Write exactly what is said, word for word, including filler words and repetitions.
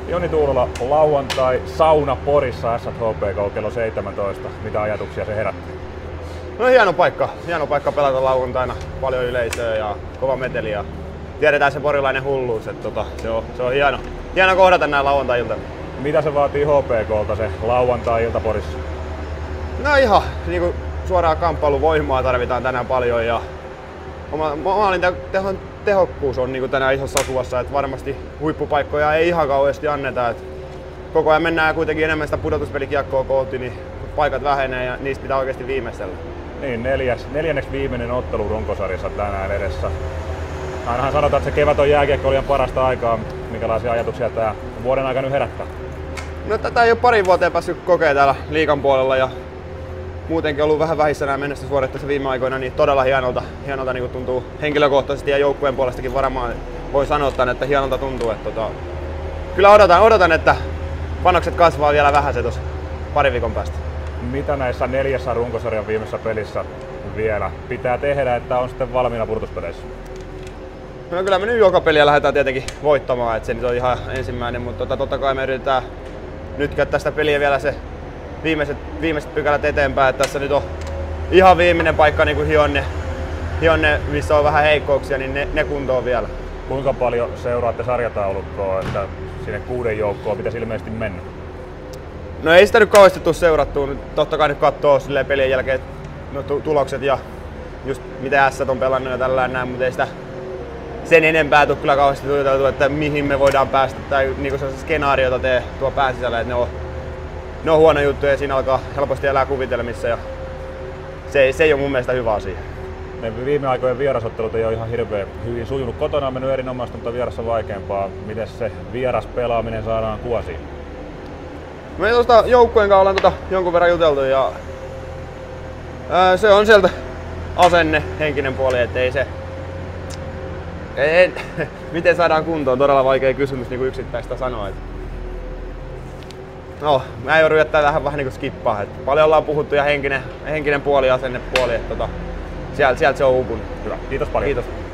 Joni Tuulola, lauantai sauna Porissa S H P K kello seitsemäntoista. Mitä ajatuksia se herättää? No hieno paikka. Hieno paikka pelata lauantaina. Paljon yleisöä ja kova meteli. Ja tiedetään se porilainen hulluus. Että tota, se, on, se on hieno. Hieno kohdata näin lauantai-iltana. Mitä se vaatii H P K:lta se lauantai-ilta Porissa? No ihan niin kuin suoraan kamppailuvoimaa tarvitaan tänään paljon. Ja maalin tehon tehokkuus on niin tänään isossa kuvassa, että varmasti huippupaikkoja ei ihan kauheasti anneta. Että koko ajan mennään kuitenkin enemmän sitä pudotuspelikiekkoa kohti, niin paikat vähenee ja niistä pitää oikeasti viimeistellä. Niin, neljäs, neljänneksi viimeinen ottelu runkosarjassa tänään edessä. Ainahan sanotaan, että se kevät on jääkiekkoilijan parasta aikaa. Minkälaisia ajatuksia tämä vuoden aikana nyt herättää? No tätä ei ole pari vuoteen päässyt kokea täällä liigan puolella ja muutenkin ollut vähän vähissä nämä menestysvuodet viime aikoina, niin todella hienolta, hienolta niin tuntuu henkilökohtaisesti ja joukkueen puolestakin varmaan voi sanoa tämän, että hienolta tuntuu. Että tota, kyllä odotan, odotan, että panokset kasvaa vielä vähän se tuossa pari viikon päästä. Mitä näissä neljässä runkosarjan viimeisessä pelissä vielä pitää tehdä, että on sitten valmiina pudotuspeleissä? No kyllä me nyt joka peliä lähdetään tietenkin voittamaan, että se nyt on ihan ensimmäinen, mutta tota, totta kai me yritetään nyt käyttää sitä peliä vielä se viimeiset, viimeiset pykälät eteenpäin, että tässä nyt on ihan viimeinen paikka niin kuin hionne, hionne, missä on vähän heikkouksia, niin ne, ne kuntoon vielä. Kuinka paljon seuraatte sarjataulukkoa, että sinne kuuden joukkoon pitäisi ilmeisesti mennä? No ei sitä nyt kauheasti tule seurattua, totta kai nyt katsoo pelien jälkeen no, tulokset ja just mitä S on pelannut ja tällä näin, mutta ei sitä sen enempää tule kyllä kauheasti tuiteltu, että mihin me voidaan päästä tai niinku sellaisia skenaarioita tee tuo pään sisällä, että ne on, ne on huono juttu ja siinä alkaa helposti elää kuvitelmissa ja se, se ei ole mun mielestä hyvä asia. Ne viime aikojen vierasottelut ei ole ihan hirveän hyvin sujunut. Kotona on mennyt erinomaista, mutta vierassa vaikeampaa. Miten se vieras pelaaminen saadaan kuosiin? Me tuosta joukkueen kanssa ollaan tota jonkun verran juteltu ja ää, se on sieltä asenne, henkinen puoli, ettei se Ei, miten saadaan kuntoon? Todella vaikea kysymys niin kuin yksittäistä sanoa. No, mä joudun jättää tähän vähän niin kuin skippaa. Että paljon ollaan puhuttu ja henkinen, henkinen puoli ja asennepuoli. Että tota, sieltä, sieltä se on uupunut. Hyvä, kiitos paljon. Kiitos.